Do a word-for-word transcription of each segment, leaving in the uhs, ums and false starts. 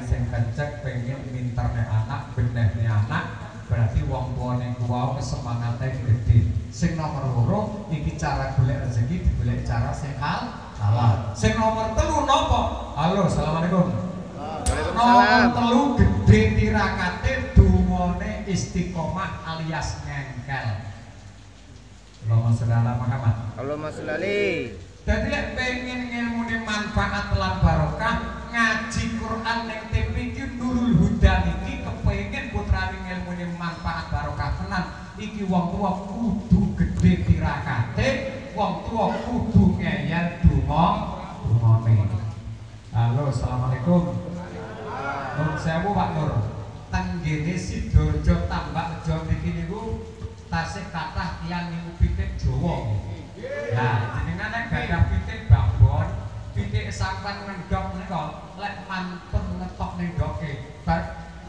sing kecek pengen minterne anak benehne anak berarti wong tuane kuwi kesemangate gede. Sing nomor loro iki cara golek rezeki digolek cara sing halal. Sing nomor telu napa? Halo, assalamualaikum. Nomor telu gede tirakate dungane istiqomah alias ngengkel. Allahumma sholli ala Muhammad. Allahumma sholli. Dadi lek pengen ngilmune manfaat lan barokah ngaji Quran ning T V iki Nurul Huda iki kepengin putrane ngilmune manfaat barokah tenan iki wong tua kudu gede tirakate, wong tua kudu ngeyel donga dungane. Halo, assalamualaikum. Nur sewu Pak Nur. Tenggene Sidoarjo Tambakrejo mriki niku tasih kathah tiyang niku pitik Jawa. Nah, jenengan nek gadah pitik babon, pitik sampan ngendhok nika lek mantun ngetok ning ndoke. Bar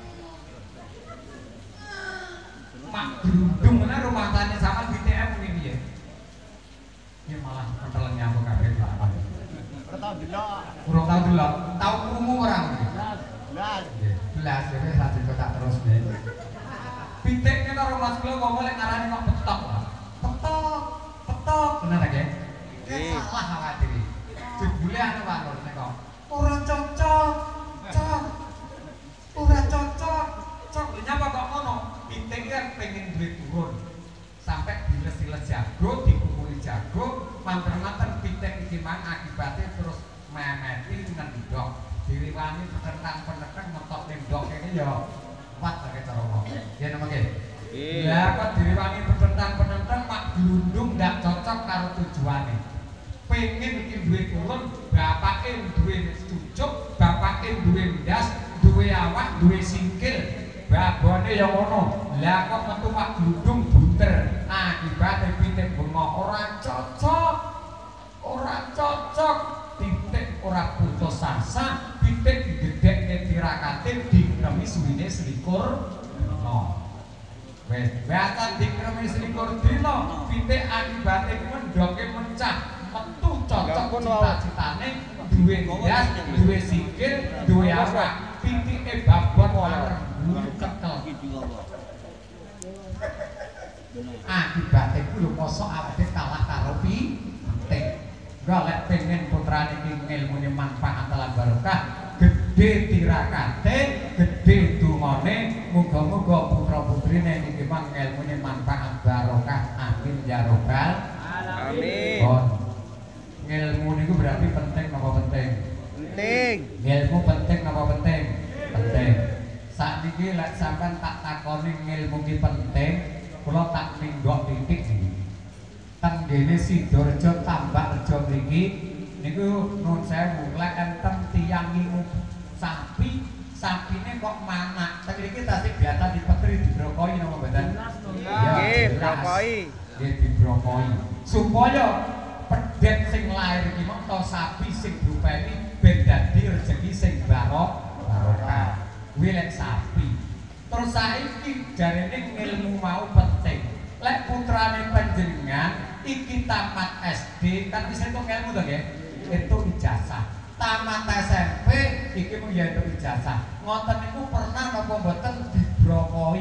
Mak Grundung menawa rumah tani sampean pitike muni piye? Ya malah ketelen nyambung kabeh Pak. Ora tau delok. Urung tau delok. Tau krungu ora? Belas. Belas dhewe lajeng tak terus nggih. Pitik nek karo Mas kula ngomong lek ngarani kok petok. Petok, petok bener nggih? Nggih. Salah awake dhewe. Jebule anu Pak Nur nek kok ora cocok. Cok. Ora cocok. Cok, nyapa kok ngono? Pitik kan pengen duit turun. Sampai diles-les jago, dikumpuli jago, manten-manten pitik iki mang akibate terus memeti ngendhok. Diriwani petentang-petentang ngetok ning ndok kene ya kuat kaya cara ngomong. Ya napa nggih? Nggih. Lah kok diriwani petentang-petentang Pak Glundung ndak cocok karo tujuane. Pengen iki duwe turun, bapake duwe cucuk, bapake duwe ndas, duwe awak, duwe singkil. Babone ya ngono. Lah kok metu Pak Glundung bunter. Akibate pitik bengok ora cocok. Ora cocok. Pitik ora putus asa. Pitik digedhekne tirakate dikremi suwine selikur dina. Wes, watan dikremi selikur dina, pitik akibate mendhoke mencah, metu cocok cita-citane duwe ndas, duwe sikil, duwe awak. Pitike babon wareng bulu kekel. Akibate ku lho mosok awake kalah karo pitik. Golek pengen putrane iki ngilmune manfaat lan barokah, gedhe tirakate, gedhe dungane, muga-muga putra-putrine iki mang ngilmune manfaat barokah. Amin ya rabbal Amin. alamin. Ngilmu niku berarti penting napa penting? Penting. Ngilmu penting napa penting? Penting. Sakniki lek sampean tak takoni ngilmu ki penting, kula tak ninggok titik iki. Tenggene Sidoarjo Tambakrejo mriki niku nuwun sewu lek enten tiyang ngingu sapi, sapine kok manak. Teng mriki tasih biasa dipetri dibrokoi napa mboten? Nggih, brokoi. Nggih dibrokoi. Supaya pedhet sing lair iki mong to sapi sing diupeni ben dadi rejeki sing barok barokah. Kuwi lek sapi. Terus saiki jarene ilmu mau penting. Lek putrane panjenengan iki tamat S D kan wis entuk ilmu to nggih? Entuk ijazah. Tamat S M P iki mung ya entuk ijazah. Ngoten niku pernah napa mboten dibrokoi?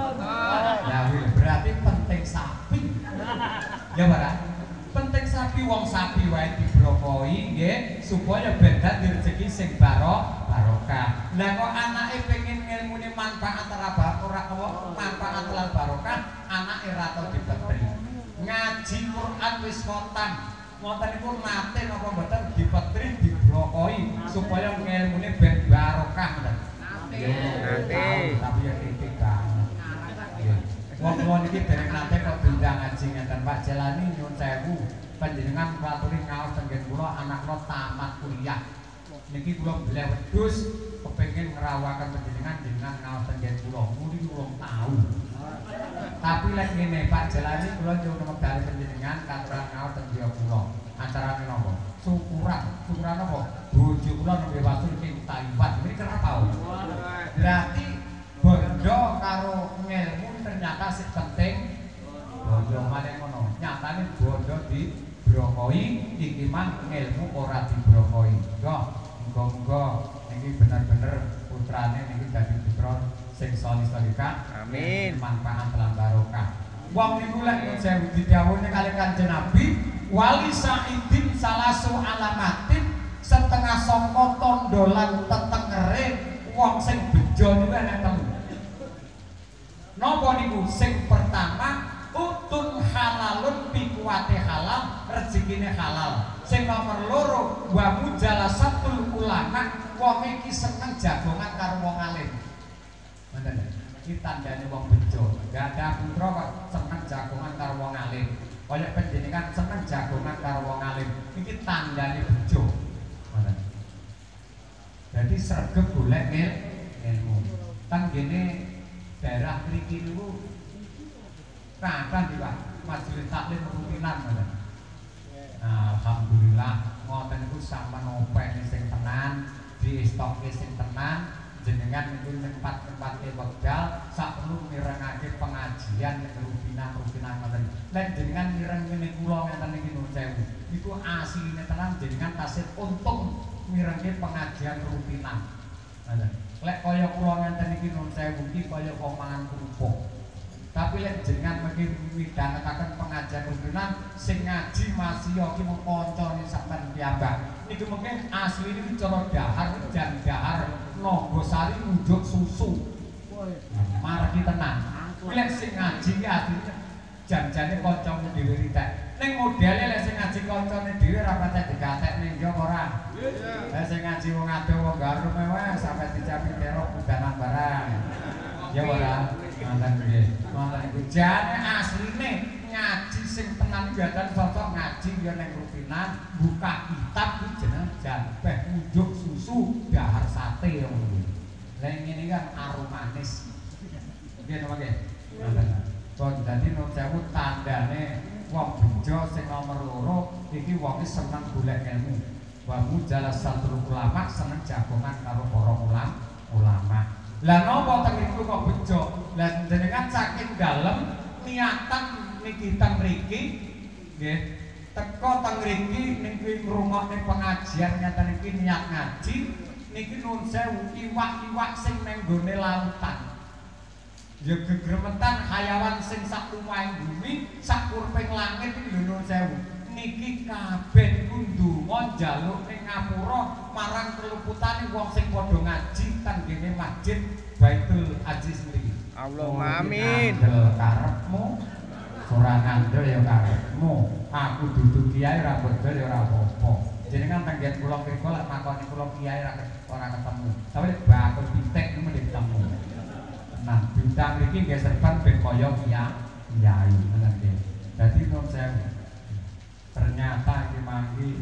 Ya berarti penting sapi. Ya ora? Penting sapi wong sapi wae dibrokoi nggih supaya ben dadi rezeki sing barok barokah. Lah kok anake pengen ngilmune manfaat ora ora apa manfaat lan barokah, anake ora tau dipetri. Ngaji Quran wis kontan. Ngoten niku nate napa mboten dipetri dibrokoi supaya ngilmune ben barokah ngoten. Nate. Tapi ya titik banget. Wong-wong iki dereng nate kok diundang ngaji ngeten Pak Jalani nyuwun sewu panjenengan ngaturi ngaos tenggen kula anak kula tamat kuliah. Niki kula beli wedhus kepengin ngrawakaken panjenengan jenengan ngaos tenggen kula muni urung tau. Tapi lek ngene Pak Jalani kula nyuwun medal panjenengan katuran ngaos tenggen kula. Acarane napa? Syukuran. Syukuran apa? Bojo kula nembe wasul ing Taiwan. Niki kenapa? Berarti bondo karo ngilmu ternyata sing penting bondo maneh ngono. Nyatane bondo dibrokoi iki mang ilmu ora dibrokoi. Yo Muga-muga niki bener-bener putrane niki dadi putra sing salih salihah. Amin. Manfaat lan barokah. Wong niku lek nyuwun sewu didhawuhne kalih Kanjeng Nabi, wali saidin salasu alamatin setengah saka tandha lan tetengere wong sing bejo niku ana telu. Napa niku? Sing pertama utun halalun pikuwate halal, rezekine halal. Sing nomor loro wa mujalasatul ulama, wong iki seneng jagongan karo wong alim. Ngoten. Iki tandane wong bejo. Gak ada putra kok seneng jagongan karo wong alim. Kaya panjenengan seneng jagongan karo wong alim. Iki tandane bejo. Ngoten. Jadi sregep golek ilmu. Tang kene daerah mriki niku kathah iki Pak, majelis taklim rutinan ngoten. Alhamdulillah ngoten niku sampeyan openi sing tenan, distokke sing tenan, jenengan niku tempat-tempate wekdal sak perlu mirengake pengajian rutinan-rutinan ngoten. Lek jenengan mireng ngene kula ngeten iki nuwun sewu. Niku asline tenan jenengan tasih untung mirengke pengajian rutinan. Ngoten. Lek kaya kula ngenten iki nuwun sewu iki kaya wong mangan kerupuk. Tapi lek jenengan mungkin midhangetaken pengajian rutinan sing ngaji masih yo ki mung kancane sampean piyambak. Niku mungkin asli niku cara dahar jan dahar Nogosari ngunjuk susu. Margi tenan. Lek sing ngaji ki asline jan-jane kancane dhewe ritek. Ning modele lek sing ngaji kancane dhewe ora patek digatekne yo ora. Lek sing ngaji wong adoh wong garum wae sampe dicapi terok udanan barang. Ya ora. Mantan nggih. Mantan iku jane asline ngaji sing tenan biadan sosok ngaji yo ning rutinan, buka kitab kuwi jeneng janpeh unjuk susu dahar sate ngono. Lah ngene kan arum manis. Nggih napa nggih? Mantan. Kon dadi nun sewu tandane wong bejo sing nomor loro iki wong seneng golek ilmu. Wa mujalasatul ulama seneng jagongan karo para ulama. ulama. Lah napa teng niku kok bejo? Lah jenengan saking dalem niatan niki teng mriki nggih. Teko teng mriki niki ngrungokne pengajian ngaten iki niat ngaji niki nun sewu iwak-iwak sing ning gone lautan. Ya gegremetan hayawan sing sak lumahing bumi, sak kurping langit iki lho nun sewu. Niki kabeh niku ndonga njaluk ning ngapura marang keluputane wong sing padha ngaji teng kene Masjid Baitul Aziz mriki. Allahumma amin. Ngandel karepmu, ora ngandel ya karepmu. Aku dudu kiai ora bedol ya ora apa-apa. Jenengan tenggen kula mriko lek makoni kula kiai ora ora ketemu. Tapi lek bakul pitik niku mesti ketemu. Nah, bintang mriki nggih serban ben kaya kiai, ngoten nggih. Dadi nun sewu. Ternyata iki mangki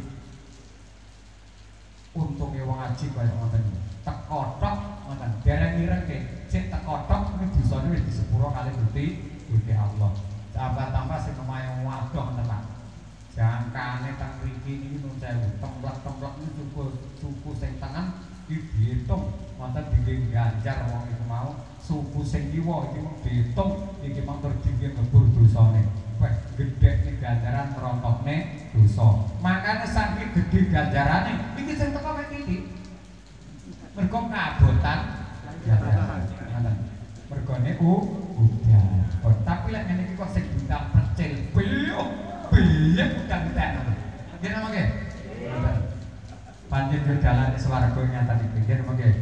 untunge wong ngaji kaya ngoten. Teko tok ngoten. Dereng ireng-ireng sik teko tok kuwi dosane wis disepuro kali Gusti Gusti Allah. Tambah-tambah sing omahe wadoh ngoten Pak. Jangkane teng mriki niki nun sewu. Templek-templek niku suku suku sing tengen iki diitung wonten dinding ganjar wong iku mau. Suku sing kiwa iki mung diitung iki mung terjingge ngebur dosane. Wah, gede nih ganjaran merontokne dosa. Makanya saking gede ganjarane, iki sing teko mek titik. Mergo kabotan ganjaran. Mergone u udah. Oh, tapi lek ngene iki kok sing bintang percil. Biyuk, biyuk udan-udan. Nggih napa nggih? Panjen yo dalane swarga nyata iki. Nggih napa nggih?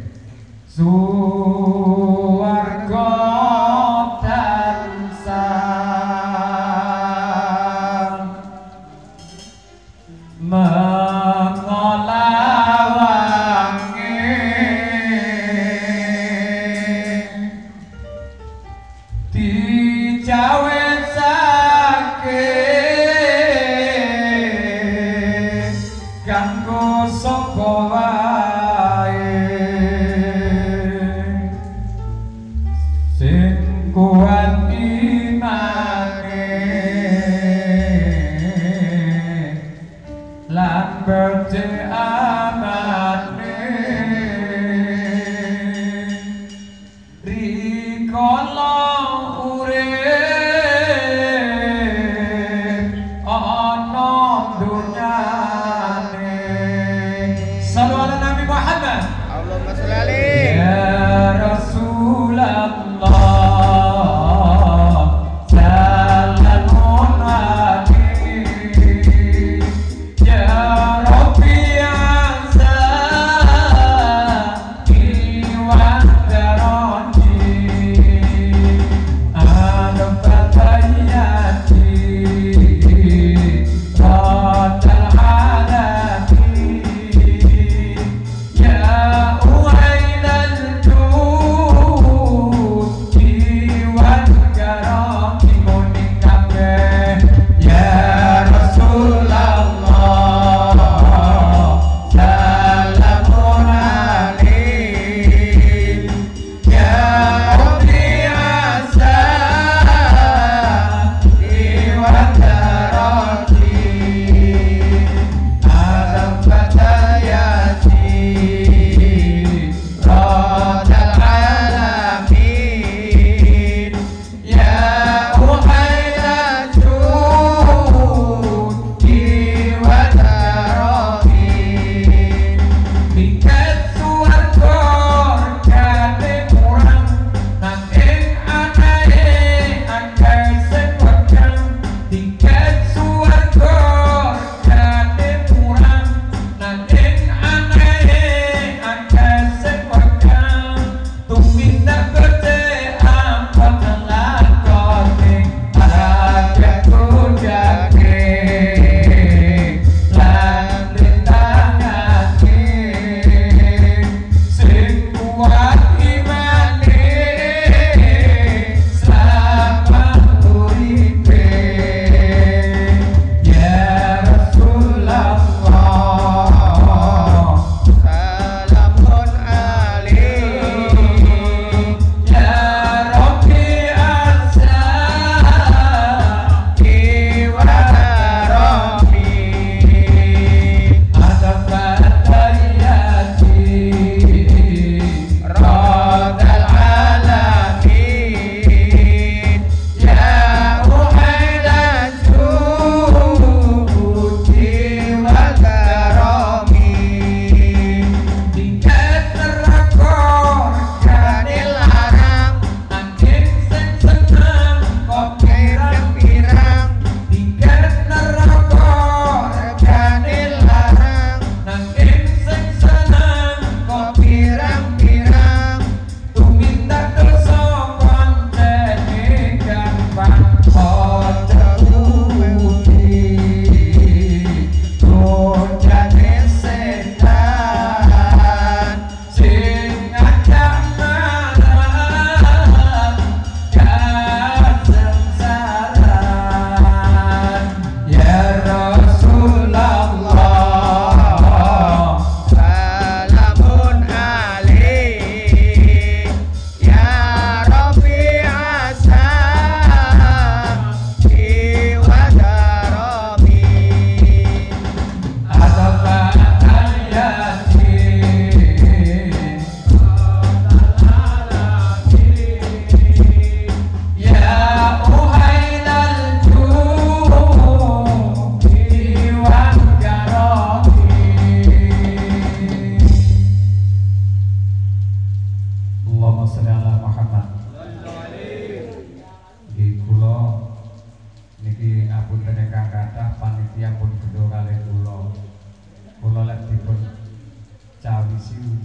Suwarga tansah mengolawangi dijawetsake kanggo sapa wae sing kuat imane lan berjamane rikala urip ana dunyane sallallahu alaihi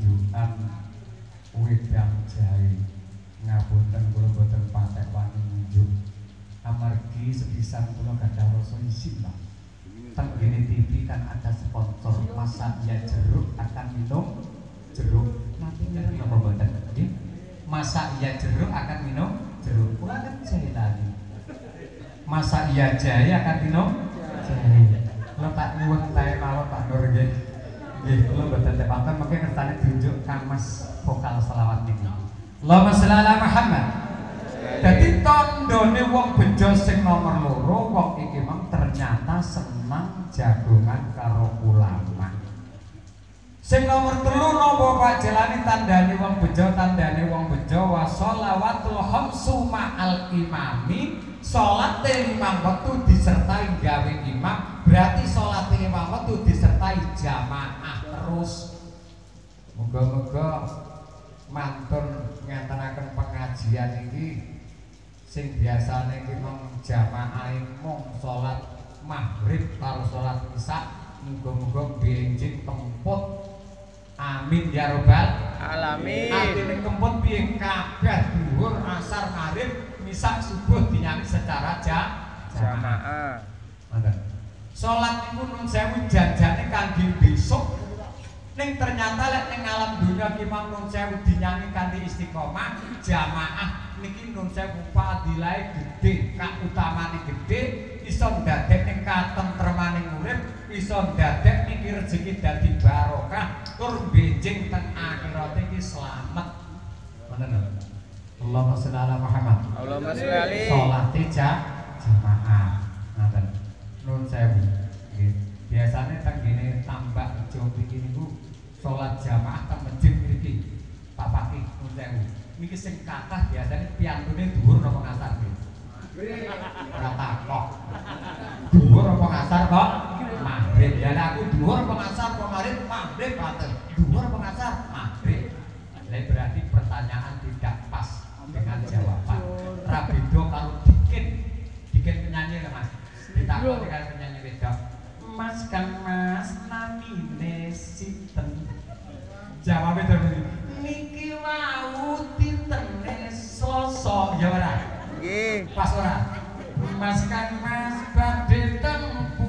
unjukan wedang jahe. Ngapunten kula boten patek wani nunjuk. Amargi sepisan kula gadah rasa isin, Pak. Teng ngene T V kan ada sponsor Masa Ya Jeruk akan minum jeruk. Nanti ngerti apa boten? Nggih. Masa Iya Jeruk akan minum jeruk. Kula kan jahe tadi. Masa Iya jahe akan minum jahe. Kula tak nyuwun tae mawon Pak Nur nggih. Nggih, kula boten tepaken mengke ngertane diunjuk Kamas vokal selawat niki. Allahumma sholli ala Muhammad. Dadi tandane wong bejo sing nomor loro wong iki mang ternyata senang jagongan karo ulama. Sing nomor telu napa Pak Jelani tandane wong bejo tandane wong bejo wa sholawatul khamsu ma'al imami. Salat lima waktu disertai gawe imam, berarti salat lima waktu disertai jamaah terus. Moga-moga mantun ngantaraken pengajian iki sing biasane iki mung jamaah mung salat maghrib karo salat isya, muga-muga benjing temput. Amin ya robbal alamin. Artine kemput piye kabeh dhuwur asar maghrib misa subuh dinyanyi secara jamaah. Mangga. Salat niku nun sewu janjane kangge besok. Ning ternyata lek ning alam dunya ki mang nun sewu dinyanyi kanthi istiqomah jamaah niki nun sewu fadilahe gedhe, kautamane gedhe, iso ndadek ning katentremaning urip, iso ndadek niki rezeki dadi barokah, tur benjing teng akhirat iki slamet. Ngoten. Allahumma sholli ala Muhammad. Allahumma sholli alaihi. Salate jamaah. Ngoten. Nun sewu. Nggih. Biasane teng ngene tambak ijo iki niku salat jamaah teng masjid mriki. Pak Paki nun sewu. Niki sing kathah biasane piyantune dhuwur napa ngasar nggih. Ora takok. Dhuwur apa ngasar kok? Maghrib. Ya aku dhuwur apa ngasar apa maghrib? Maghrib paten. Dhuwur apa ngasar? Maghrib. Lah berarti pertanyaan tidak pas dengan jawaban. Rabido kalau dikit dikit penyanyi lah Mas. Ditakoni karo penyanyi wedok. Mas Kang Mas namine sinten? Jawabe terus niki wau tintene sosok ya ora? Nggih. Pas ora? Mas Kang Mas badhe teng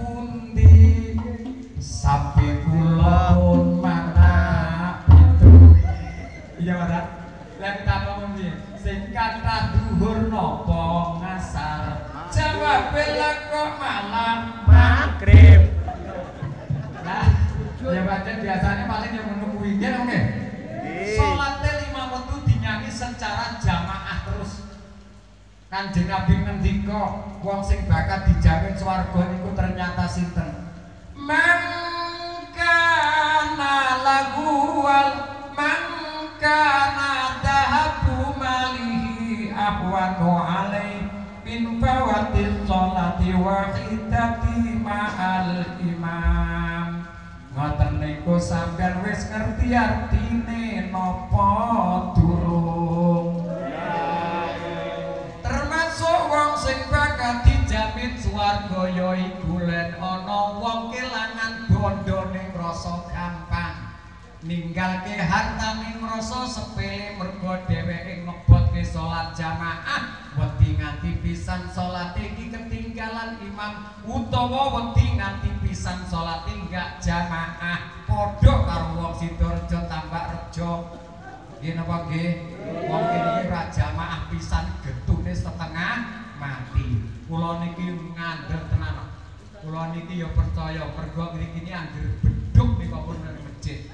pundi? Sapi kula pun mana pitu. Iya ora? Lek takon piye? Sing kathah dhuwur napa ngasar? Jawabe lek kok malah Maghrib. Nah, ya pancen biasanya paling yang menunggu nggih oke. Salate lima waktu dinyanyi secara jamaah terus. Kanjeng Nabi ngendika, wong sing bakal dijamin swarga niku ternyata sinten? Mangkana lahu wal mangkana dahabu malihi ahwanu alai min fawatil sholati wahidati ma'al imam. Ngoten niku sampeyan wis ngerti artine napa durung? Termasuk wong sing bakal dijamin swarga ya iku len ana wong kelangan bondo ning rasa gampang. Ninggalke harta ning rasa sepele mergo dheweke ngebotke salat jamaah. Wedi nganti pisan salat iki ketinggalan imam utawa wedi nganti pisan salat enggak jamaah padha karo wong Sidoarjo tambak rejo. Nggih napa nggih? Wong kene ora jamaah pisan getune setengah mati. Kula niki ngandel tenan. Kula niki ya percaya mergo mriki anggere beduk nika pun nang masjid.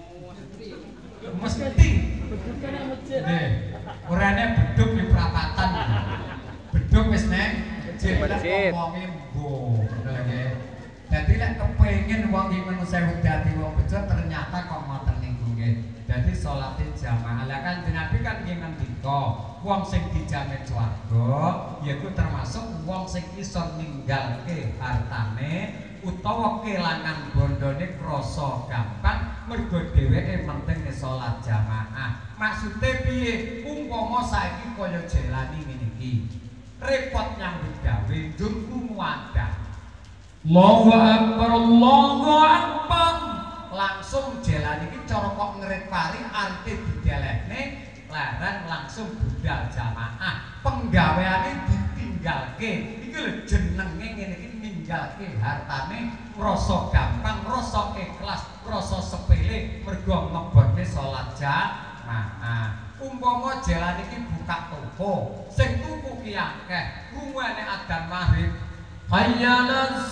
Mesti beduk nang masjid. Nggih. Orane beduk di perapatan. Beduk wis neng masjid wonge mbo. Nggih. Dadi lek kepengin wong iki men sewu dadi wong bejo ternyata kok ngoten niku nggih. Dadi salate jamaah. Lah kan Nabi kan nggih ngendika, wong sing dijamin swarga yaiku termasuk wong sing iso ninggalke hartane utawa kelangan bondone krasa gampang mergo dheweke penting salat jamaah. Maksude piye? Umpama saiki kaya Jelani ngene iki. Repot nyambut gawe njur muadah. Allahu akbar, Allahu akbar. langsung jalan iki cara kok ngerit pari arti didelehne larang langsung budal jamaah penggaweane ditinggalke iki lho jenenge ngene iki ninggalke hartane rasa gampang rasa ikhlas rasa sepele mergo ngebone salat jamaah umpama jalan iki buka toko sing tuku ki akeh rungane adzan maghrib hayyalas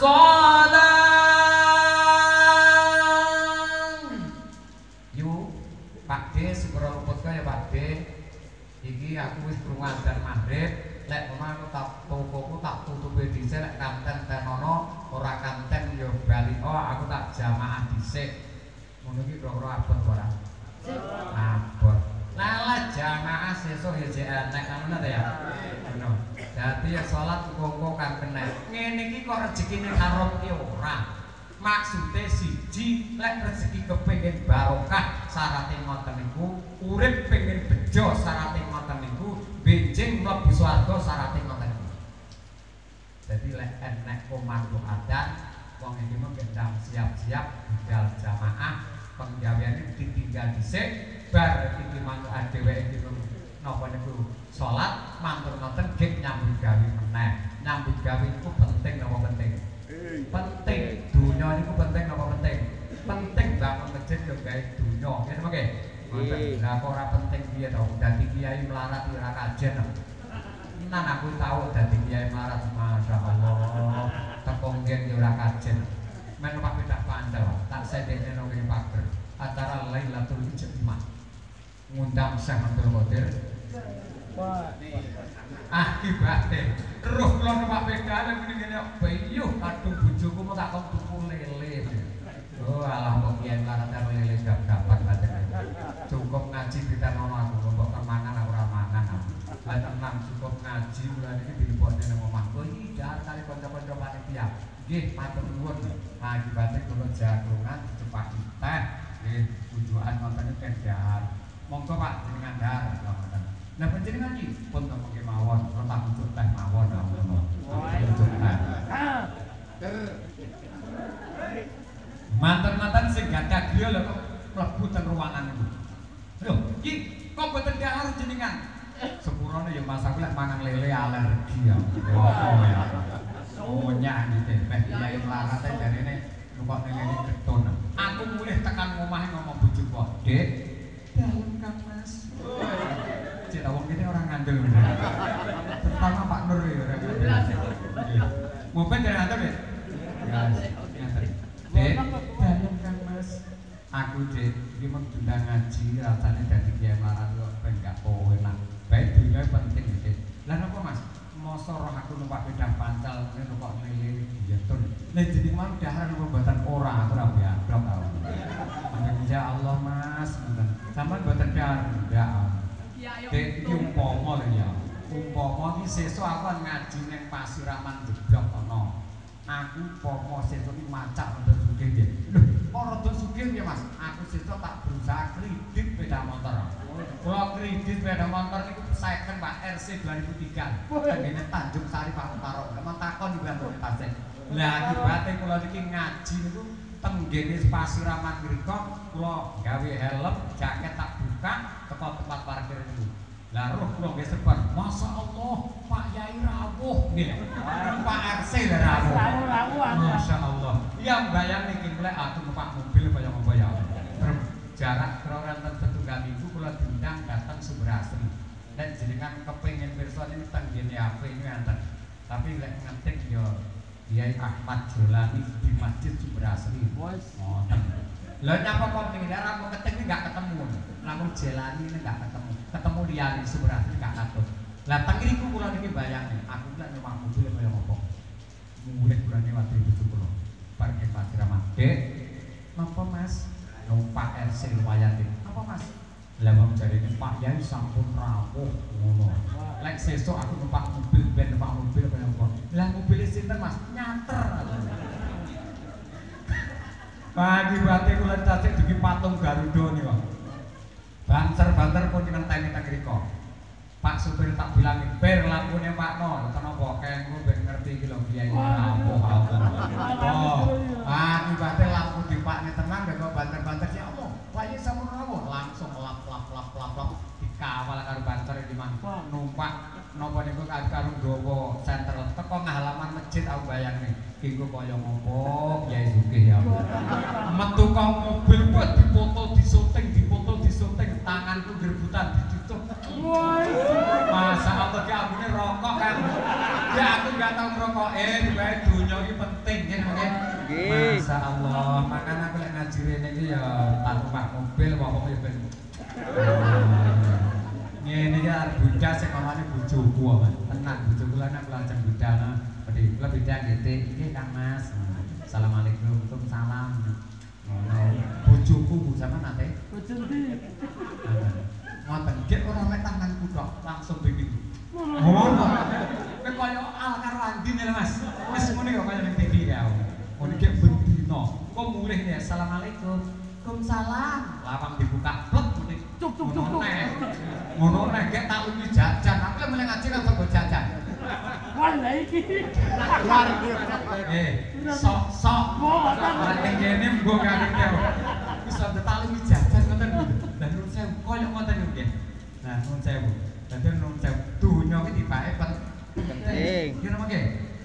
shalah yuk Pak D sepuro luput ya Pak D iki aku wis krungu adzan maghrib lek omah aku tak tokoku tak tutupi dhisik lek kanten tenono ora kanten yo bali oh aku tak jamaah dhisik ngono iki kira-kira abot ora abot lala jamaah sesuk ya jek enek ngono ta ya ngono dadi ya salat kongko kang kena ngene iki kok rezekine haram ki ora maksude siji lek rezeki kepengin barokah syaraté ngoten niku urip pengen bejo syaraté ngoten niku benjing mlebu swarga syaraté ngoten niku dadi lek enek komando adan wong iki mung gendang siap-siap budal jamaah penggaweane ditinggal dhisik bar iki mantuk dheweke iki napa niku salat mantur ngoten gek nyambut gawe meneh nyambut gawe iku penting napa penting penting dunya niku penting napa penting penting bangun masjid yo gawe dunya ngene mengke ngoten lha kok ora penting piye to dadi kiai melarat ora kajen nan aku tau dadi kiai melarat masyaallah teko ngen yo ora kajen men Pak Bedak Pancal tak sedene nang kene pager acara Lailatul Ijtimah ngundang Syekh Abdul Qadir akibate roh kula numpak sepeda ngene-ngene bayu kadung bojoku mau tak kon tuku lele oh alah kok kiai melarat lele gap-gapan baten cukup ngaji ditenono aku kok kemangan aku ora mangan lah tenang cukup ngaji mulane iki dilebokne nang omah kok iki dar kali kanca-kanca panitia nggih matur nuwun akibate kula jagongan dicepaki teh nggih tujuan wonten kendhar monggo Pak jenengan dar ngoten nah panjenengan iki pun kok mawon letak untuk teh mawon ngono untuk teh mantan-mantan sing gadah griya lho kok mlebu teng ruangan niku lho iki kok boten dahar jenengan sepurane ya Mas aku lek mangan lele alergi ya oh ya oh nyang iki teh kiai melarat jarene numpak lele getun aku mulih tekan omahe ngomong bojoku kok Dik dalem Kang Mas cek wong kene orang ngandel terutama Pak Nur ya mobil dari ngantor ya Dek dalem Kang Mas aku Dek iki mung diundang ngaji rasane dadi kiai melarat kok ben gak enak bae dunya penting Dek lha napa Mas mosok roh aku numpak sepeda pancal ngene numpak lele getun nek jeneng mau dahar napa mboten ora aku ora biadok tau insya Allah Mas sampean mboten dahar ndak Dek iki umpama lho ya umpama iki sesuk aku ngaji ning Pasiraman jeblok ana aku umpama sesuk iki macak untuk sugih nggih lho kok rada sugih ya Mas aku sesuk tak berusaha kredit sepeda motor kula kredit sepeda motor niku second Pak R C dua ribu tiga tengene Tanjung Sari Pak Utara memang takon juga Mbok Tasik lah akibate kula niki ngaji niku teng ngene Pasiraman mriku kula gawe helm jaket tak buka teko tempat parkir niku lah roh kula nggih sebar masyaallah Pak Yai rawuh nggih Pak R C rawuh masyaallah ya mbayang niki lek aku numpak mobil kaya apa ya jarak kira-kira setunggal minggu kula diundang datang Sumber Asri dan jenengan kepengin pirsa ini teng ngene A P ini enten tapi lek ngetik yo Kiai Ahmad Jolani di Masjid Sumber Asri ngoten lha nyapa kok ning daerah kok ketik enggak ketemu lamun Jolani ini enggak ketemu ketemu liyane Sumber Asri gak katut lah teng mriku kula niki bayangke aku lek numpak mobil kaya apa mulih kurane waktu bojo kula parkir Pasiraman Dek napa Mas numpak R C lumayan iki apa Mas lah wong jarene Pak Yai sampun rawuh ngono lek sesuk aku numpak mobil ben numpak mobil kaya apa lah mobil sinten Mas nyater bagi bate kula cacik dugi patung Garuda niku banter-banter pun ngenteni teng mriku Pak supir tak bilangi ber lampune Pak No kenapa kengku ben ngerti iki lho Kiai rawuh oh akibate lampu dipakne tenang kok banter Iku kaya ngopo Kyai Sugih ya. Metu kok mobil buat dipoto disunting, dipoto disunting, tanganku gerebutan ditutup. Masa Allah ki ambune rokok kan. Ya aku enggak tahu ngrokoke, wae donya iki penting nggih nggih. Masa Allah, makan aku lek ngaji rene iki ya tak numpak mobil apa ya ben. Ngene iki arep bocah sing omane bojoku apa. Tenang bojoku lan aku lajeng budal. Pedhi kula bidang nggih iki Kang Mas. Assalamualaikum, Waalaikumsalam. Ngono. Bojoku Bu sampean nate? Bojo ndi? Ngoten, gek ora mek tanganku tok, langsung begini. Ngono. Kowe kaya al karo Andin lho Mas. Wis ngene kok kaya ning T V ya. Ngono gek bendino. Kok mulih ya Assalamualaikum. Waalaikumsalam. Lawang dibuka blek muni cuk cuk cuk. Ngono nek gek tak lungi jajan, aku mulai ngaji kan kok jajan. Wah lha iki. Luar biasa. Eh, sok sok. Ora ning kene mbok ngerti. Wis tak lungi jajan ngoten lho. Lah nun sewu koyo ngoten lho nggih. Nah, nun sewu. Dadi nun sewu dunya iki dipake penting. Kira mangke.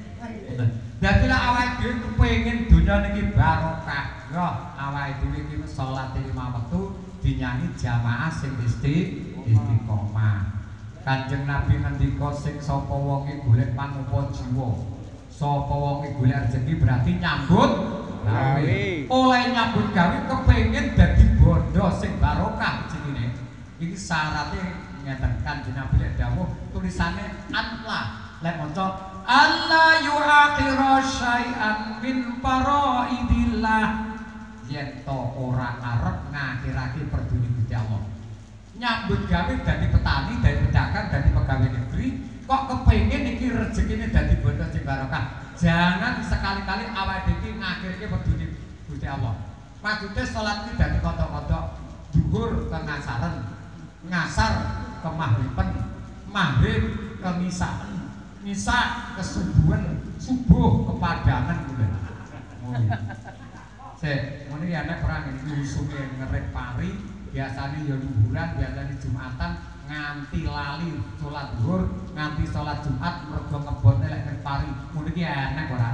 Dadi lek awake dhewe kepengin dunya niki barokah, yo awake dhewe iki salat lima wektu dinyanyi jamaah sing isti istiqomah. Kanjeng Nabi ngendika sing sapa wonge golek panupa jiwa, sapa wonge golek rezeki berarti nyambut gawe. Oleh nyambut gawe kepengin dadi bondo sing barokah jenenge. Iki syaratnya ngeten Kanjeng Nabi lek dawuh tulisane Allah lek maca Allah yu'akhiru syai'an min faraidillah yen to ora arep ngakhirake perduni Gusti Allah. Nyambut gawe dadi petani, dadi pedagang, dadi pegawai negeri, kok kepengin iki rezekine dadi bondo sing barokah. Jangan sekali-kali awake dhewe ngakhirke perduni Gusti Allah. Maksude salat iki dadi kodhok-kodhok dhuwur ke ngasaran, ngasar ke maghriben, maghrib ke ngisaan, ngisa ke subuhan, subuh ke padangan ngono. Ngono. Sik, ngono ya nek perang iki usuke ngerek pari, biasane ya liburan, biasane Jumatan nganti lali salat zuhur, nganti salat Jumat mergo ngebone lek ngerek pari. Ngono iki enak ora?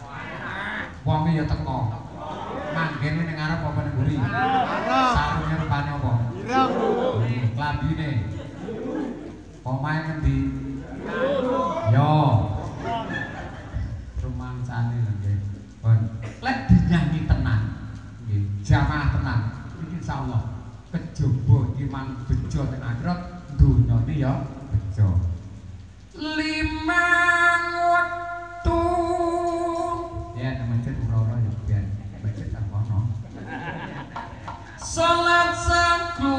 Wong ya teko. Manggene ning arep apa ning mburi? Sarunge rupane apa? Ireng. Klambine. Omahe ngendi? Yo. Rumangsane lho nggih. Pun lek dinyanyi tenang nggih, jamaah tenang. Iki insyaallah kejaba iman bejo teng akhirat, dunyane ya bejo. Limang wektu. Ya masjid ora-ora ya biyen. Masjid kan ono. Salat saklu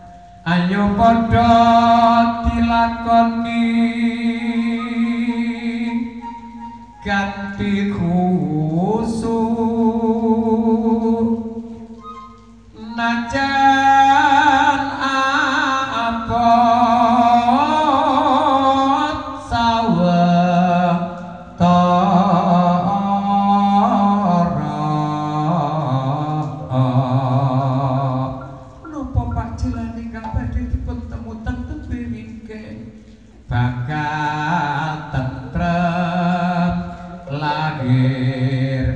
Ayo padha dilakoni ganti khusuk najan abot sawah tara napa Pak Jelan ingkang badhe dipun temu teng tembe wingking bakal tentrem lahir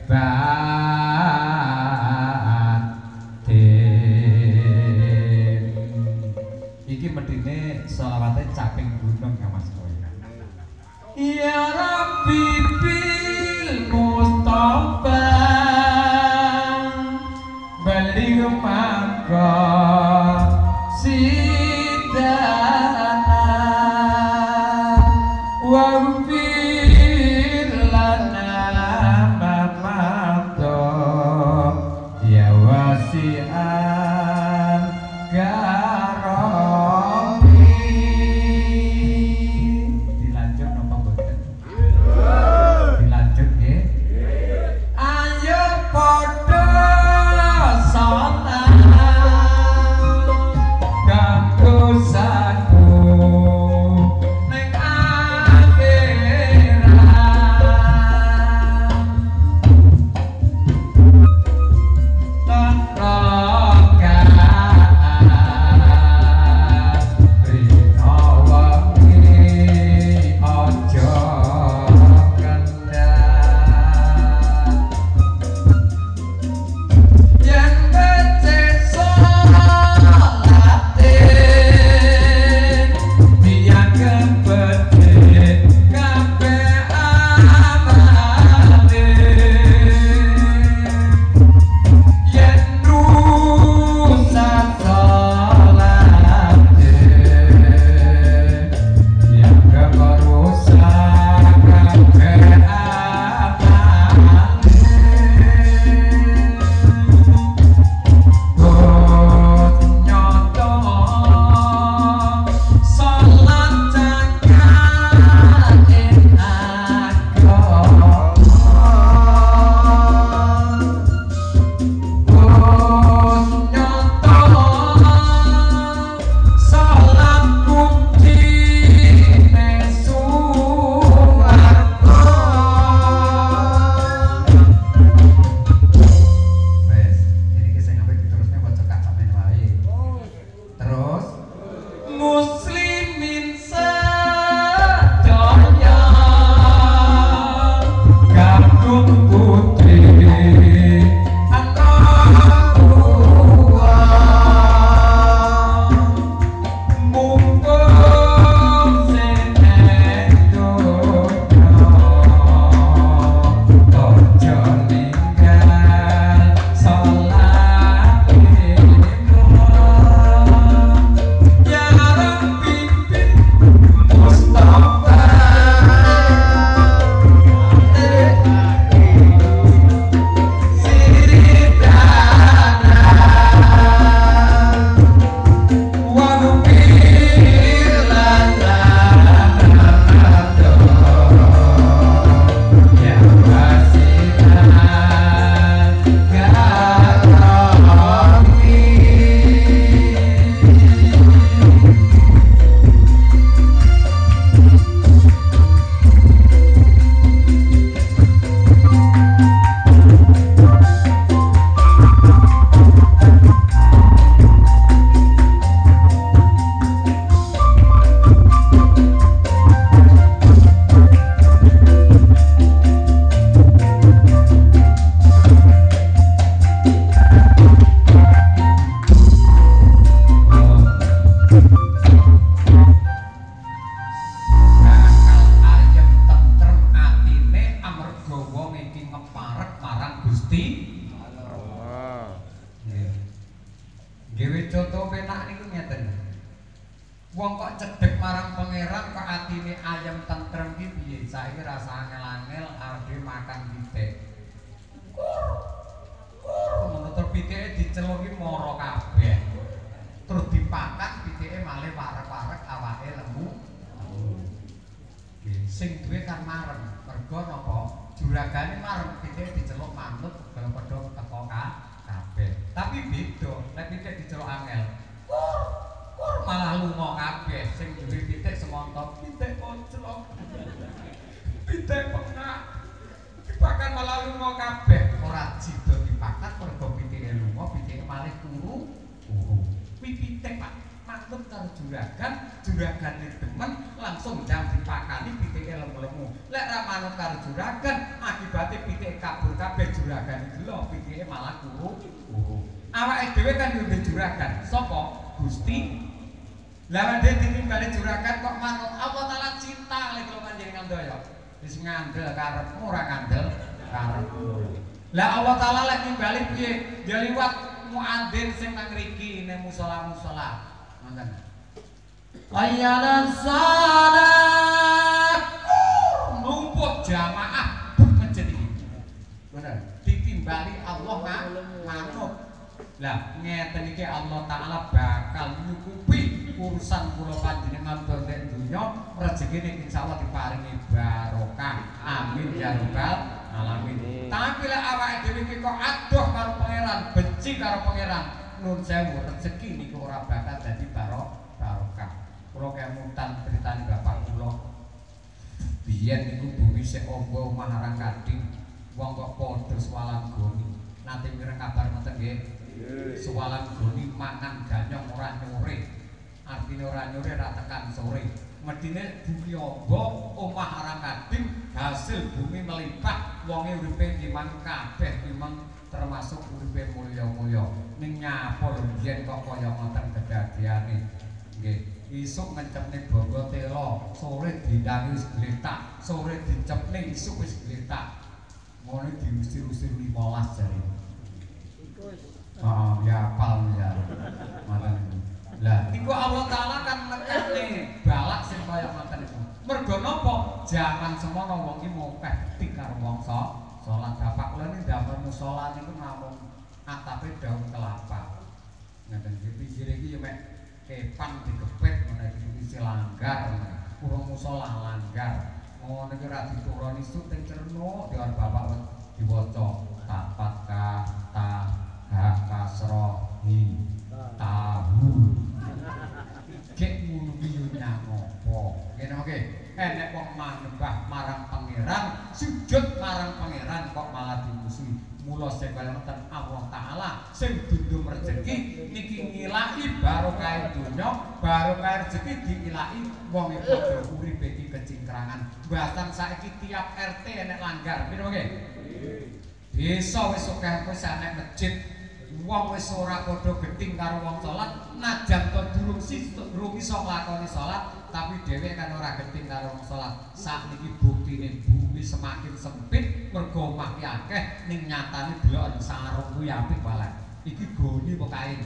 batin. Iki medine selawate caping gunung ya Mas Koy. Ya Rabbi bil Mustafa balik maka sidana waghfir lana ma madha ya wasi'an karami. Dilanjut napa mboten? Dilanjut nggih. Ayo padha salat kanggo saku ning wong kok cedhek marang pangeran kok atine ayem tentrem ki piye? Saiki rasa angel-angel arep makan pitik. Kur. Kur ngono terus pitike diceluki mara kabeh. Terus dipakan pitike malih parek-parek awake lemu. Nggih, sing duwe kan marem mergo napa juragane marem pitik diceluk manut padha teko kabeh tapi beda nek pitik diceluk angel kur kur malah lunga kabeh sing duwe pitik semontok pitik koclok pitik pengak dipakan malah lunga kabeh ora jido dipakan mergo pitike lunga pitike malih turu turu pitik Pak mantep karo juragan juragane demen langsung jam dipakani pitike lemu-lemu lek ra manut karo juragan akibate pitike kabur kabeh juragane gelo pitike malah turu turu awake dhewe kan duwe juragan sapa Gusti lah dhewe ditimbali juragan kok manut Allah taala cinta lek karo panjenengan daya wis ngandel karepmu ora ngandel karepmu lah Allah taala lek timbali piye ya liwat muadzin sing nang mriki ning musala-musala ngoten ayyalan salat numpuk jamaah masjid iki bener ditimbali Allah manut lah ngeten iki Allah taala bakal nyukupi urusan kula panjenengan ndek dunya rezekine insyaallah diparingi barokah amin ya rabbal alamin tapi lek awake dhewe iki kok adoh karo pangeran benci karo pangeran nun sewu rezeki niku ora bakal dadi barokah kula kemutan critane bapak kula biyen niku bumi sik amba omah arang kading wong kok padha swalan goni nate mireng kabar ngoten nggih swalan goni mangan ganyong ora nyore artine ora nyore ora tekan sore medine bumi amba omah arang kading hasil bumi melimpah wonge uripe dimang kabeh dimang termasuk uripe mulya-mulya ning nyapa lho biyen kok kaya ngoten kedadeane nggih isuk ngencepne bogo telo sore dindangi wis gletak sore dicepne isuk wis gletak ngono diusir-usir lima belas jare oh ya apal ya malah lah niku Allah taala kan nekane balak sing kaya ngoten niku mergo napa jaman semono wong iki mokeh tik karo wong salat bapak kula niku ndamel musala niku namung atape daun kelapa ngeten iki pinggir iki ya mek kepan digepet ngono iki isi langgar urung musala langgar ngono iki ora dituruni suting cerno dewan bapak diwaca tapat ka ta ha kasra hi tahu gek ngono iki nyamopo ngene oke enek wong manembah marang pangeran sujud marang pangeran kok malah dimusuhi mula sing kaya ngoten Allah taala sing dundum rezeki niki ngilaki barokah donya barokah rezeki diilaki wong e padha uripe iki kecingkrangan bahkan saiki tiap R T enek langgar piro nggih desa wis akeh wis enek masjid wong wis ora padha gething karo wong salat najan to durung durung iso nglakoni salat tapi dhewe kan ora gething karo wong salat sakniki buktine bumi semakin sempit mergo omah ki akeh ning nyatane delok sarung kuwi apik wae iki goni kok kae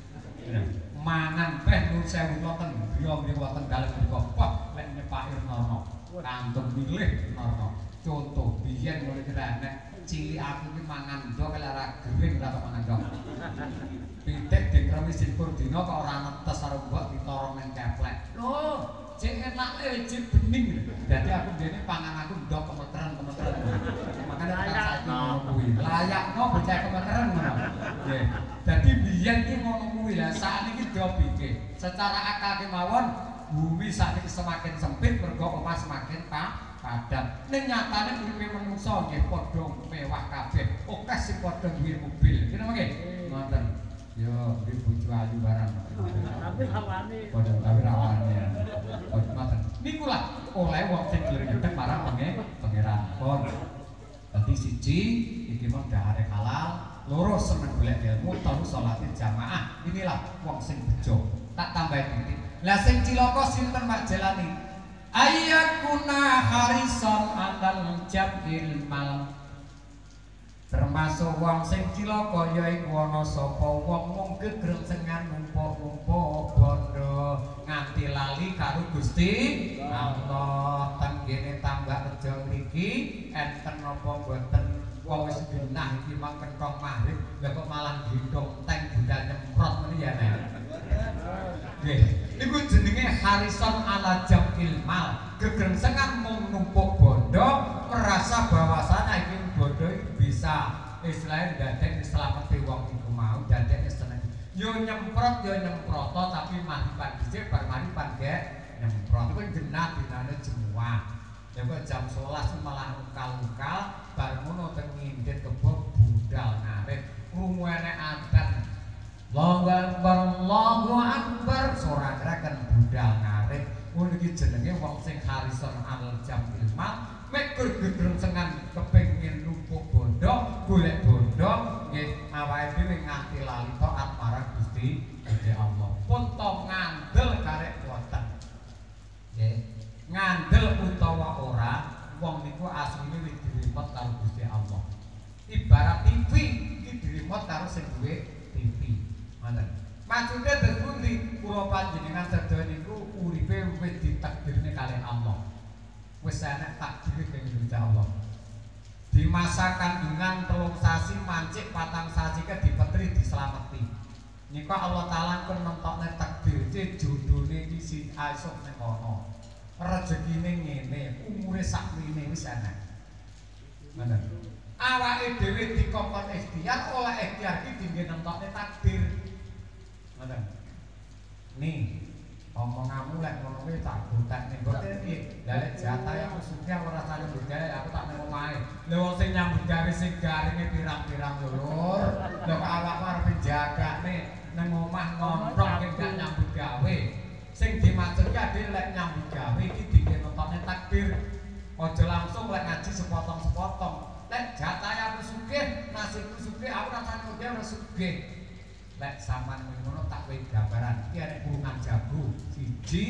mangan beh nun sewu ngoten griya mriku wonten dalem mriku pok lek nyepaki nono kantung milih nono contoh biyen mulai kerenek cilik aku ki mangan ndok lek ora gering ora mangan ndok pitik dikremis sipur dina kok ora netes karo mbok ditorong ning keplek lho cek enake cek bening dadi aku dene pangan aku ndok kemeteren-kemeteren makane tak saiki ngono kuwi layakno bocah kemeteren ngono nggih dadi biyen ki ngono kuwi lah sakniki diopike secara akal kemawon bumi sakniki semakin sempit mergo omah semakin pa padat ning nyatane uripe manungsa nggih padha mewah kabeh akeh sing padha duwe mobil kira nggih ngoten yo di bojo ayu barang tapi rawane padha tapi rawane ngoten niku lah oleh wong sing glendhek marang pangeran pun dadi siji iki mung dahare halal loro seneng golek ilmu telu salate jamaah inilah wong sing bejo tak tambahi titik lah sing cilaka sinten Pak Jalani ayakuna harison andal jabil mal termasuk wong sing cilaka yaiku ana sapa wong mung gegrencengan numpuk-numpuk bondo nganti lali karo Gusti Allah tenggene tambah reja mriki enten napa mboten wong wis genah iki mang kentong magrib lha kok malah gendong teng budal nyemprot ngene ya nek Nggih, niku jenenge harison ala jamil mal. Gegengsengan mung numpuk bondo, merasa bahwasanya iki bondo iki bisa istilahnya dadek dislameti wong iku mau, dadek seneng. Yo nyemprot yo nyemproto tapi mari pan dhisik bar mari pan gek nyemprot. Iku genah dinane jemuah. Ya kok jam sebelas malah ukal-ukal bar ngono teng ngindit kebo budal ngarit krungu enek adzan. Allahu Akbar, Allahu Akbar, suara gerakan budal ngarit. Ngono iki jenenge wong sing harison al jamil mal, mek gegengsengan kepengin numpuk bondo, golek bondo, nggih awake dhewe nganti lali taat marang Gusti Gusti Allah. Pun to ngandel karek boten. Nggih, ngandel utawa ora, wong niku asline wis diremot karo Gusti Allah. Ibarat T V iki diremot karo sing duwe T V. Ngoten. Maksude terpundi kula panjenengan sedaya niku uripe wis ditakdirne kalih Allah. Wis ana takdir kang Gusti Allah. Di masa kandungan telung sasi mancik patang sasi ke dipetri dislameti. Nika Allah taala pun nentokne takdir ce jodone iki si esuk ning kono. Rezekine ngene, umure sakmene wis ana. Ngoten. Awake dhewe dikongkon ikhtiar, oleh ikhtiar iki dinggo nentokne takdir. Ngoten. Nih, omonganmu lek ngono kuwi tak butek ning boten iki. Lah lek jatah aku sugih ora rasane budaya aku tak nang omahe. Lha wong sing nyambut gawe sing garinge pirang-pirang lho Lur. Lha kok awakmu arep jagane nang omah ngontrok nek gak nyambut gawe. Sing dimaksud ki ade lek nyambut gawe iki dinggo nentokne takdir. Aja langsung lek ngaji sepotong-sepotong. Lek jatah aku sugih, nasibku sugih, aku rasane ora sugih. Lek sampean ngono tak kowe gambaran iki arek kurungan jago siji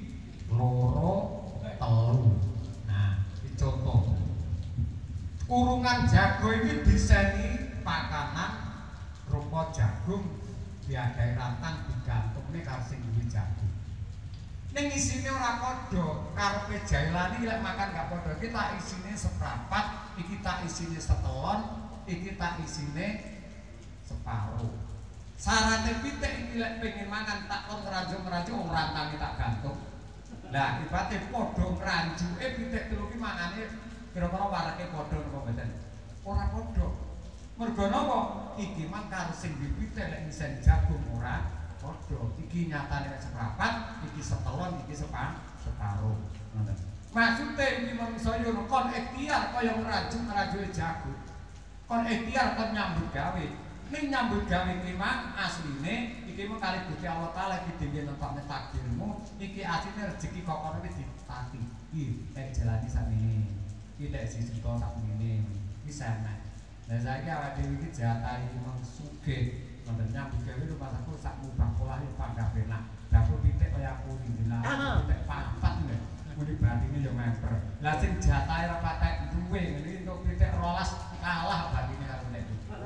loro telu. Nah, iki contoh. Kurungan jago iki diseni pakanan rupa jagung diadahi rantang digantungne karo sing duwe jago. Ning isine ora padha, karepe jailani lek makan gak padha. Iki tak isine seprapat, iki tak isine setelon, iki tak isine separuh. Sarate pitik iki lek pengen mangan tak kon ngranjuk-ngranjuk wong rantange tak gantung. Lah akibate padha ngranjuke pitik telu ki mangane kira-kira wareke padha napa mboten? Ora padha. Mergo napa? Iki mang karo sing dipitik lek ngisen jagung ora padha. Iki nyatane wis seprapat, iki setelon, iki sepa separuh. Ngoten. Maksude iki manungsa yo kon ikhtiar kaya ngranjuk-ngranjuke jagung. Kon ikhtiar kon nyambut gawe. Ning nyambut gawe iki mang asline iki mung kali Gusti Allah taala iki dhewe nentokne takdirmu iki asline rezeki kok kono wis ditati iki nek jalani sakmene iki nek siji to sakmene iki sana lah saiki awake dhewe iki jatah iki mung sugih ngoten nyambut gawe rumah aku sak mubah pola iki panggah penak dapur pitik kaya aku dilah pitik papat lho muni batine yo memper lah sing jatah ora patek duwe ngene entuk pitik rolas kalah batine karo nek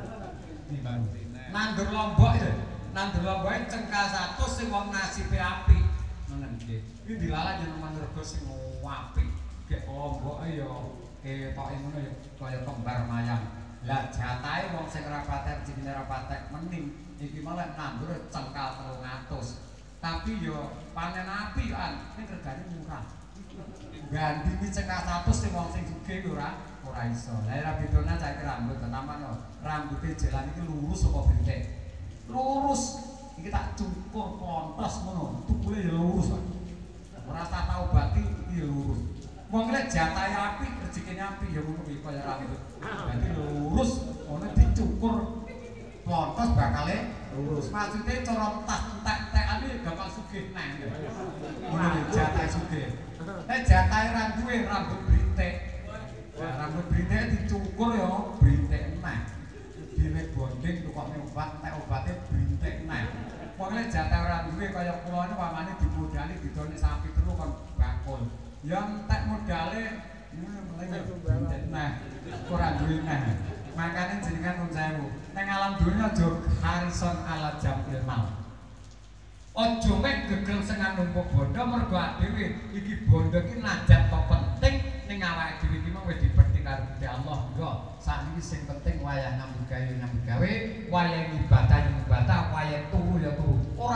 nandur lombok itu, nandur lombok cengkal satu sing wong nasibe apik. Ngoten nggih. Iki dilalah jeneng rego sing apik. Gek lombok ya ketoke ngono ya kaya kembar mayang. Lah jatahe wong sing ora patek jenenge ora patek mening iki malah nandur cengkal telung atus. Tapi yo panen apik kan, ning regane murah. Ganti iki cengkal satu sing wong sing sugih ora ora iso. Lah ora bedone cah rambut tenaman no. Rambuté jalan iki lurus apa brintik? Lurus. Iki tak cukur kontos ngono. Tukule ya lurus. Ora tak tau bati iki lurus. Wong lek jatahe apik, rezekine apik ya ngono kuwi kaya rambut. Dadi lurus, ngono dicukur kontos bakale lurus. Maksude cara tas entek-entekane bakal sugih neh. Ngono jatahe sugih. Nek jatahe ra duwe rambut brintik. Rambut brintik dicukur ya brintik neh. Dile bonding tukokne obat, nek obate brintik neh. Wong nek jatah ora duwe kaya kula niku pamane dimodali didone sapi telu kon bakul. Ya entek modale ngono mulai brintik neh. Ora duwe neh. Makane jenengan nuwun sewu. Ning alam donya aja harison ala jamil mal. Aja mek gegengsengan numpuk bondo mergo dhewe iki bondo iki najat to penting ning awake dhewe iki mung wis diperti karo Gusti Allah. Yo, sakniki sing penting wayah nyambut gawe nyambut gawe, wayah ibadah ibadah, wayah turu ya turu. Ora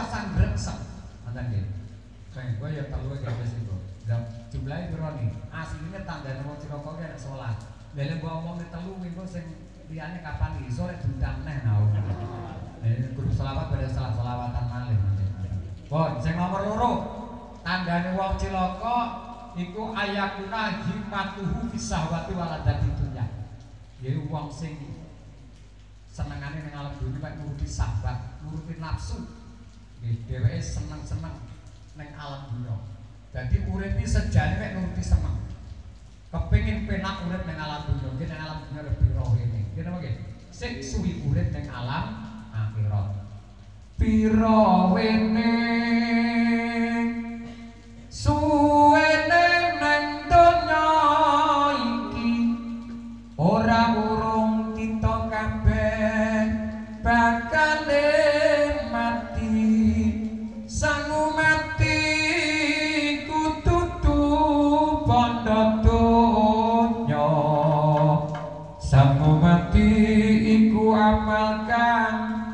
sang grengsek. Ngoten nggih. Kayak gue ya telu iki wis iku. Jumlahe piro nih? Asline tandane wong Cilaka ki nek salat. Lah nek gua omong telu minggu sing liyane kapan iso lek diundang neh nau. Eh kudu selawat pada salat selawatan malih. Pun sing nomor loro. Tandane wong Cilaka iku ayakuna himmatuhu fisahwati waladati dunya. Yaiku wong sing senengane ning alam dunya mek nuruti sahabat, nuruti nafsu. Nggih, dheweke seneng-seneng ning alam dunya. Dadi uripe sejane mek nuruti seneng. Kepengin penak urip ning alam dunya, nggih ning alam dunya lebih rohene. Nggih napa nggih? Sing suwi urip ning alam akhirat. Pira wene suwene nang donya iki ora urung kita kabeh bakal mati sangu mati kututu bondo donya sangu mati iku amal kang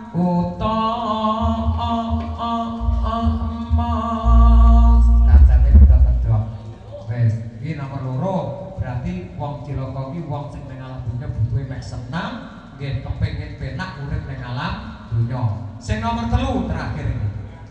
wong Cilaka ki wong sing ning alam dunya butuhe mek senang, nggih kepengin penak urip ning alam dunya. Sing nomor telu terakhir iki.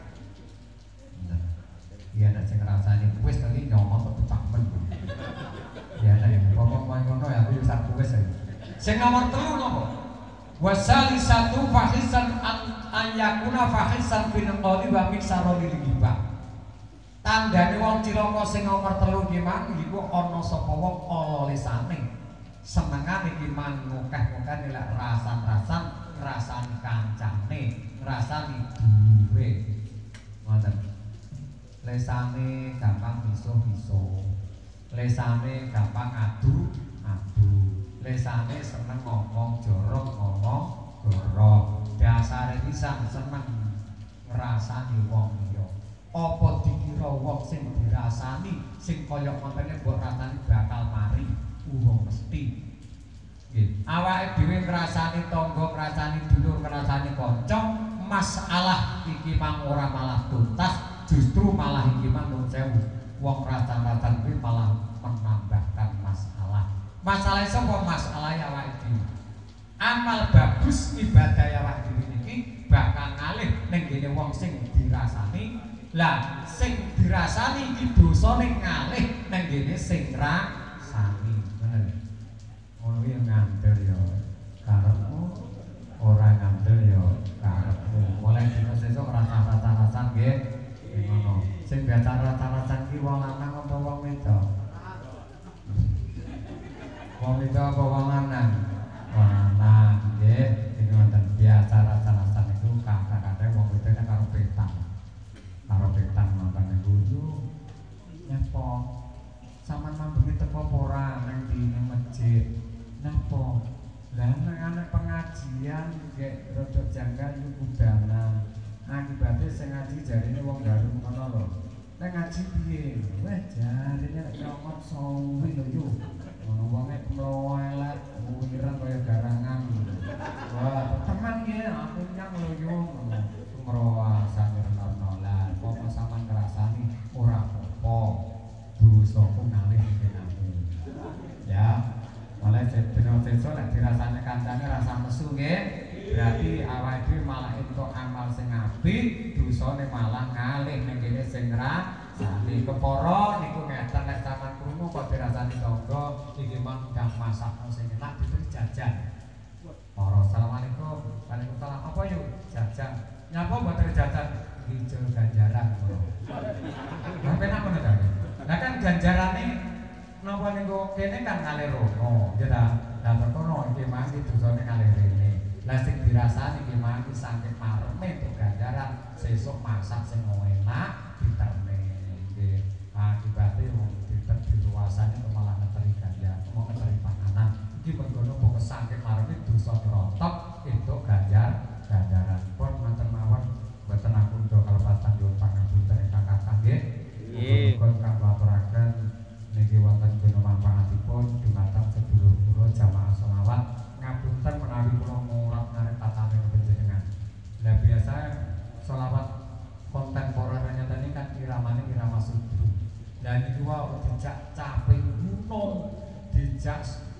Iya nek sing ngrasani wis tadi nyomot kok men. Ya nek ngomong ngono ya aku wis aku wis. Sing nomor telu nopo? Wasalisatu fahisan an yakuna fahisan fil qawli wa miksaro lil ghibah. Tandane wong Cilaka sing nomor telu ki mang iku ana sapa wong ala lisane. Senengane iki mang ngokeh-ngokeh lek rasan-rasan ngrasani kancane, ngrasani dhuwure. Ngoten. Lesane gampang misuh-misuh. Lesane gampang adu, adu. Lesane seneng ngomong jorok, ngomong jorok. Dasare pisan seneng ngrasani wong liya. Apa dikira wong sing dirasani sing kaya ngontene mbok rasani bakal mari urung mesti. Nggih, awake dhewe ngrasani tangga, ngrasani dulur, ngrasani kanca, masalah iki mang ora malah tuntas, justru malah iki mang nuwun sewu. Wong rasan-rasan kuwi malah menambahkan masalah. Masalah sapa? Masalah awake dhewe. Amal bagus ibadah awake dhewe niki bakal ngalih ning gene wong sing dirasani. Lah sing dirasani iki dosane ngalih nang ngene sing rasani. Bener. Ngono ya ngandel ya karepmu, ora ngandel ya karepmu. Mulai dina sesuk rasa-rasa nggih ngono. Sing biasa rasa-rasa iki wong lanang apa wong wedok? Wong wedok apa wong lanang? Wong lanang nggih. Iki wonten biasa rasa-rasa itu kadang-kadang wong wedok karo petang. Karo petang nonton guyu nyepo sampean mambune teko apa ora nang ndi nang masjid napa lah nang ana pengajian nggih rada janggal iku kudanan akibate sing ngaji jarine wong garu ngono lho nek ngaji piye weh jarine nek nyomot sawi lho yo ngono wonge mlowo elek wireng kaya garangan wah teman nggih aku nyang lho yo ngono mrowa sampe nolan apa sampean ngrasani ora apa dosaku ngalih kenamu ya mulai dina sesuk nek dirasane kancane rasa mesu nggih berarti awake dhewe malah entuk amal sing apik dosane malah ngalih ning kene sing ngrasani kepara niku ngeten nek sampean krungu kok dirasani tangga iki mang ndang masakno sing enak diberi jajan. Para assalamualaikum. Waalaikumsalam. Apa yuk jajan? Nyapa mboten jajan hijau ganjaran. Lah penak ngono ta. Lah kan ganjarane napa niku kene kan ngalir rono, ya ta. Lah perkara iki mangke dosane ngalir rene. Lah sing dirasani iki mangke saking mareme untuk ganjaran sesuk masak sing enak diterne nggih. Akibate wong diter diluasane malah ngeteri ganjaran, mau ngeteri panganan. Iki mergo pokok saking mareme dosa rontok entuk ganjar ganjaran. Pun manten mawon mboten aku ndo kalepatan nyuwun pangapunten ingkang kathah nggih. Muga-muga kang ngaturaken niki wonten guna manfaatipun dumateng sedulur kula jamaah sholawat. Ngapunten menawi kula ngurap ngarep tatane panjenengan. Lah biasa sholawat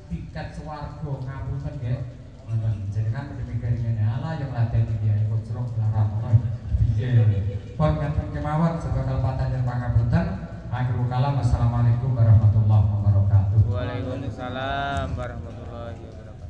tiket swarga ngapunten nggih. Ngoten jenengan demikian ngene ala yang laden iki ya kok jero larang piye. Pun ngaten kemawon setunggal patanjen pangapunten. Akhirul kalam assalamualaikum warahmatullahi wabarakatuh. Waalaikumsalam warahmatullahi wabarakatuh.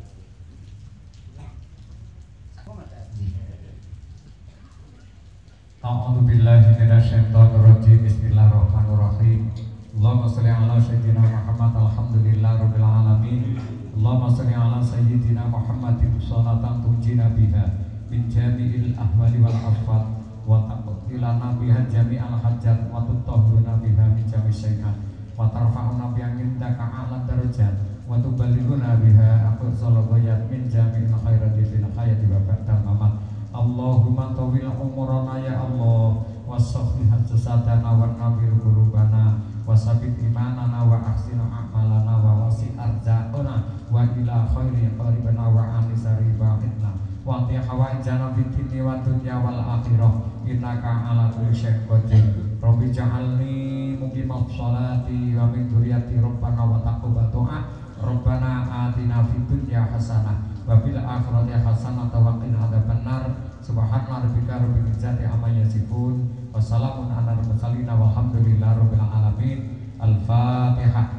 A'udzu billahi minasyaitonir rajim. Bismillahirrahmanirrahim. Allahumma shalli ala sayyidina Muhammad alhamdulillahirabbil alamin. Allahumma shalli ala sayyidina Muhammadin sholatan tunjina biha min jami'il ahwali wal afat wa taqtilana biha jami'al hajat wa tutahhiruna biha min jami'i syai'at wa tarfa'una biha indaka a'la darajat wa tuballighuna biha aqsal ghayat min jami'il khairati fil hayati wa ba'dal mamat. Allahumma tawil umurana ya Allah wa sahhihat jasadana wa nabir qulubana wa sabit imanana wa ahsin a'malana wa wasi' arzaqana wa ila khairi qaribana wa anisari ba'idna wa ti hawaijana fid dunya wa dunya wal akhirah innaka ala kulli syai'in qadir. Rabbi ja'alni muqimat sholati wa min dzurriyyati rabbana wa taqabbal du'a. Rabbana atina fid dunya hasanah wa fil akhirati hasanah wa qina adzabannar. Subhana rabbika rabbil izzati amma yasifun wa salamun alal mursalin walhamdulillahi rabbil alamin. Al-Fatihah.